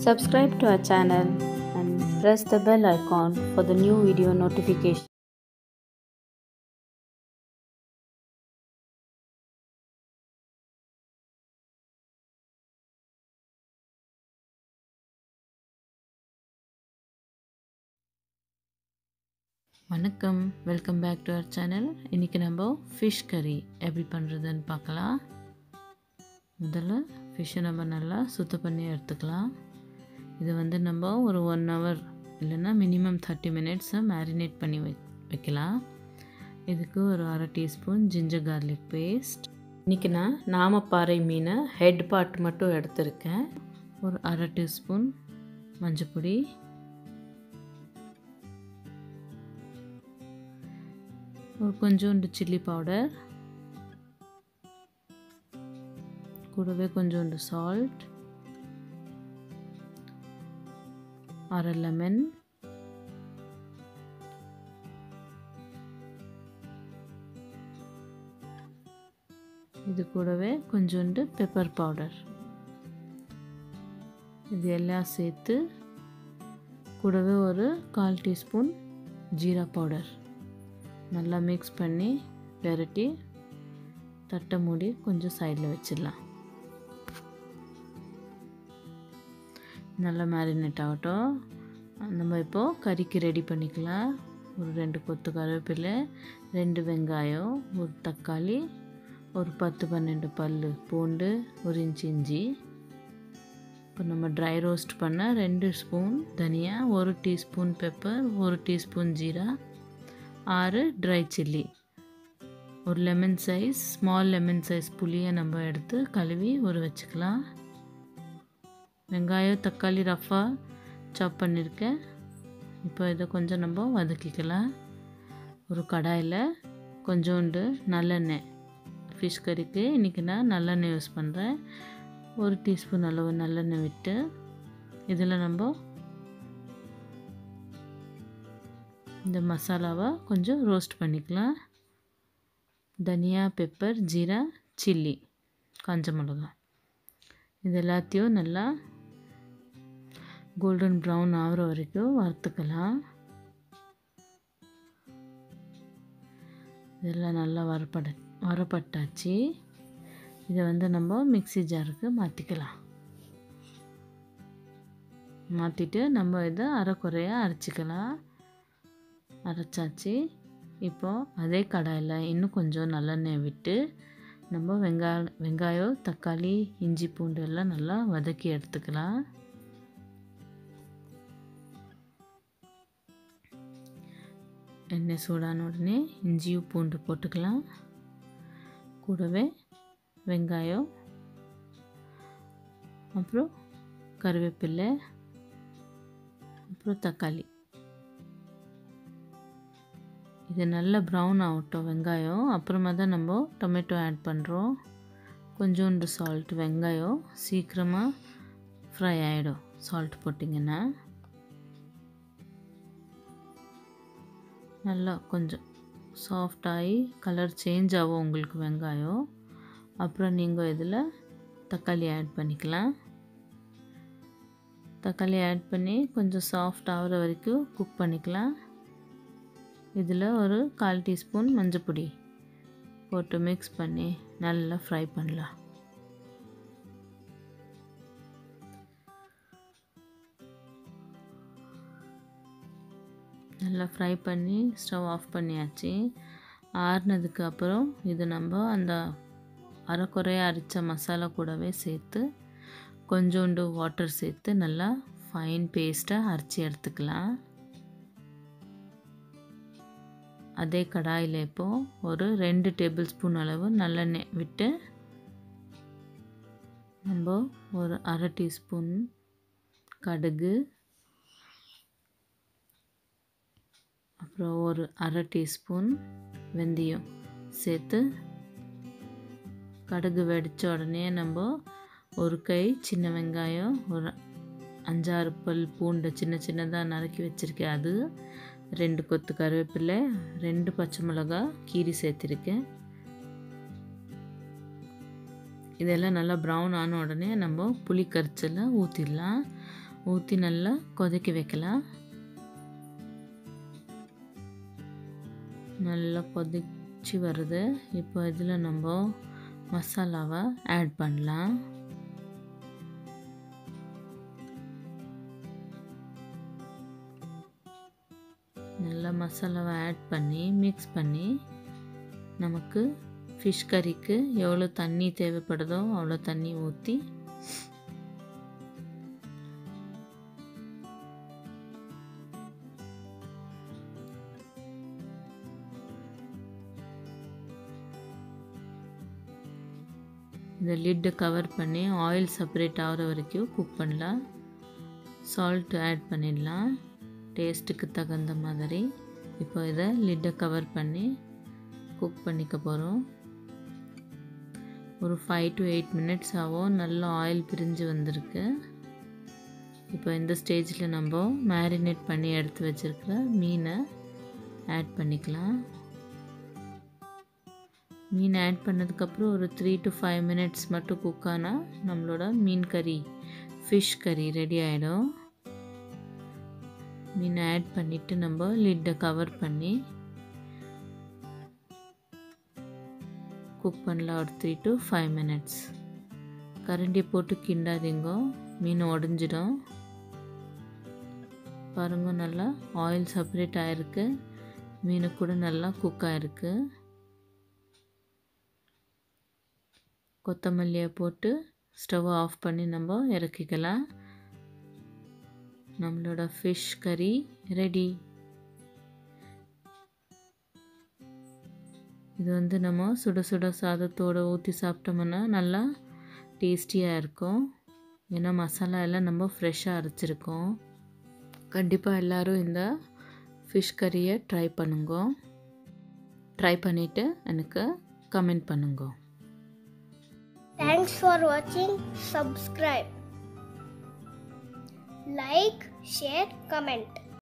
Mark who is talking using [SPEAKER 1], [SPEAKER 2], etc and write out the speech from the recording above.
[SPEAKER 1] Subscribe to our channel and press the bell icon for the new video notification.
[SPEAKER 2] வணக்கம், welcome back to our channel. இன்றைக்கி நம்ம fish கறி எப்படி பண்ணுறதுன்னு பார்க்கலாம். முதல்ல ஃபிஷ்ஷை நம்ம நல்லா சுத்தம் பண்ணி எடுத்துக்கலாம். இது நம்ம ஒரு 1 hour இல்லைன்னா மினிமம் 30 minutes மேரினேட் பண்ணி வைக்கலாம். இதுக்கு ஒரு 1/2 teaspoon ஜிஞ்சர் கார்லிக் பேஸ்ட். இன்றைக்கி நான் நாமப்பாறை மீனை ஹெட் பார்ட் மட்டும் எடுத்திருக்கேன். ஒரு 1/2 teaspoon மஞ்சப்பொடி, ஒரு கொஞ்சோண்டு சில்லி பவுடர், கூடவே கொஞ்சோண்டு சால்ட், 1/2 லெமன், இது கூடவே கொஞ்சோண்டு பெப்பர் பவுடர். இது எல்லாம் சேர்த்து கூடவே ஒரு 1/4 teaspoon ஜீரா பவுடர் நல்லா மிக்ஸ் பண்ணி பெரட்டி தட்டை மூடி கொஞ்சம் சைடில் வச்சிடலாம். நல்லா மேரினேட் ஆகட்டும். நம்ம இப்போது கறிக்கு ரெடி பண்ணிக்கலாம். ஒரு 2 கொத்து கருவேப்பிலை, 2 வெங்காயம், ஒரு தக்காளி, ஒரு 10-12 பல் பூண்டு, 1 inch இஞ்சி. இப்போ நம்ம ட்ரை ரோஸ்ட் பண்ண 2 ஸ்பூன் தனியா, 1 teaspoon பெப்பர், 1 teaspoon ஜீரா, 6 ட்ரை சில்லி, ஒரு lemon size small lemon size புளியை நம்ம எடுத்து கழுவி ஊற வச்சுக்கலாம். வெங்காயம் தக்காளி ரஃபாக சாப் பண்ணியிருக்கேன். இப்போ இதை கொஞ்சம் நம்ம வதக்கிக்கலாம். ஒரு கடாயில் கொஞ்சோண்டு நல்லெண்ணெய், ஃபிஷ் கறிக்கு இன்றைக்கி நான் நல்லெண்ணெய் யூஸ் பண்ணுறேன். 1 teaspoon அளவு நல்லெண்ணெய் விட்டு இதில் நம்ம இந்த மசாலாவை கொஞ்சம் ரோஸ்ட் பண்ணிக்கலாம். தனியா, பெப்பர், ஜீரா, சில்லி, காஞ்ச மிளகாய், இது எல்லாத்தையும் நல்லா கோல்டன் ப்ரௌன் ஆகிற வரைக்கும் வறுத்துக்கலாம். இதெல்லாம் நல்லா வரப்பட்டாச்சு. இதை நம்ம மிக்ஸி ஜாருக்கு மாற்றிக்கலாம். மாற்றிட்டு நம்ம இதை அரைக்குறையாக அரைச்சிக்கலாம். அரைச்சாச்சு. இப்போது அதே கடாயில் இன்னும் கொஞ்சம் நல்லெண்ணெய் விட்டு நம்ம வெங்காயம் தக்காளி இஞ்சி பூண்டு எல்லாம் நல்லா வதக்கி எடுத்துக்கலாம். எண்ணெய் சூடான உடனே இஞ்சியும் பூண்டு போட்டுக்கலாம். கூடவே வெங்காயம், அப்புறம் கருவேப்பிலை, அப்புறம் தக்காளி. இது நல்லா ப்ரௌன் ஆகட்டும் வெங்காயம். அப்புறமா தான் நம்ம டொமேட்டோ ஆட் பண்ணுறோம். கொஞ்சோண்டு சால்ட். வெங்காயம் சீக்கிரமாக ஃப்ரை ஆகிடும் சால்ட் போட்டிங்கன்னா. நல்லா கொஞ்சம் சாஃப்டாகி கலர் சேஞ்ச் ஆகும் உங்களுக்கு வெங்காயம். அப்புறம் நீங்கள் இதில் தக்காளி ஆட் பண்ணிக்கலாம். தக்காளி ஆட் பண்ணி கொஞ்சம் சாஃப்ட் ஆகிற வரைக்கும் குக் பண்ணிக்கலாம். இதில் ஒரு 1/4 teaspoon மஞ்சப்பொடி போட்டு மிக்ஸ் பண்ணி நல்லா ஃப்ரை பண்ணலாம். நல்லா ஃப்ரை பண்ணி ஸ்டவ் ஆஃப் பண்ணியாச்சு. ஆறுனதுக்கு அப்புறம் இது நம்ம அந்த அரைக்குறையாக அரைச்ச மசாலா கூடவே சேர்த்து கொஞ்சோண்டு வாட்டர் சேர்த்து நல்லா ஃபைன் பேஸ்ட்டாக அரைச்சி எடுத்துக்கலாம். அதே கடாயில் இப்போது ஒரு 2 tablespoon அளவு நல்லெண்ணெய் விட்டு நம்ம ஒரு 1/2 teaspoon கடுகு, அப்புறம் ஒரு 1/2 teaspoon வெந்தயம் சேர்த்து கடுகு வெடித்த உடனே நம்ம ஒரு கை சின்ன வெங்காயம், ஒரு 5-6 பல் பூண்டு சின்ன சின்னதாக நறுக்கி வச்சுருக்கேன், அது 2 கொத்து கருவேப்பிலை, 2 பச்சை மிளகாய் கீரி சேர்த்துருக்கேன். இதெல்லாம் நல்லா ப்ரௌன் ஆன உடனே நம்ம புளி கரைச்சலை ஊற்றிடலாம். ஊற்றி நல்லா கொதிக்க வைக்கலாம். நல்லா கொதிச்சு வருது. இப்போ இதில் நம்ம மசாலாவை ஆட் பண்ணலாம். நல்லா மசாலாவை ஆட் பண்ணி மிக்ஸ் பண்ணி நமக்கு ஃபிஷ் கறிக்கு எவ்வளோ தண்ணி தேவைப்படுதோ அவ்வளோ தண்ணி ஊற்றி இந்த லிட்டை கவர் பண்ணி ஆயில் செப்பரேட் ஆகிற வரைக்கும் குக் பண்ணலாம். சால்ட் ஆட் பண்ணிடலாம் டேஸ்ட்டுக்கு தகுந்த மாதிரி. இப்போ இதை லிட்டை கவர் பண்ணி குக் பண்ணிக்க போகிறோம். ஒரு 5 to 8 minutes ஆகும். நல்லா ஆயில் பிரிஞ்சு வந்திருக்கு. இப்போ இந்த ஸ்டேஜில் நம்ம மேரினேட் பண்ணி எடுத்து வச்சுருக்கிற மீனை ஆட் பண்ணிக்கலாம். மீன் ஆட் பண்ணதுக்கப்புறம் ஒரு 3 to 5 minutes மட்டும் குக் ஆனால் நம்மளோட மீன் கறி ஃபிஷ் கறி ரெடி ஆகிடும். மீனை ஆட் பண்ணிவிட்டு நம்ம லிட்டை கவர் பண்ணி குக் பண்ணலாம் ஒரு 3 to 5 minutes. கரண்டி போட்டு கிண்டாதீங்க, மீன் உடஞ்சிடும். பாருங்க நல்லா ஆயில் செப்பரேட் ஆகிருக்கு. மீன் கூட நல்லா குக் ஆகிருக்கு. கொத்தமல்லியை போட்டு ஸ்டவ் ஆஃப் பண்ணி நம்ம இறக்கிக்கலாம். நம்மளோட ஃபிஷ் கறி ரெடி. இது நம்ம சுட சுட சாதத்தோடு ஊற்றி சாப்பிட்டோம்னா நல்லா டேஸ்டியாக இருக்கும். ஏன்னா மசாலா எல்லாம் நம்ம ஃப்ரெஷ்ஷாக அரைச்சிருக்கோம். கண்டிப்பாக எல்லோரும் இந்த ஃபிஷ் கறியை ட்ரை பண்ணுங்க. ட்ரை பண்ணிவிட்டு எனக்கு கமெண்ட் பண்ணுங்க.
[SPEAKER 3] Thanks for watching. Subscribe, like, share, comment.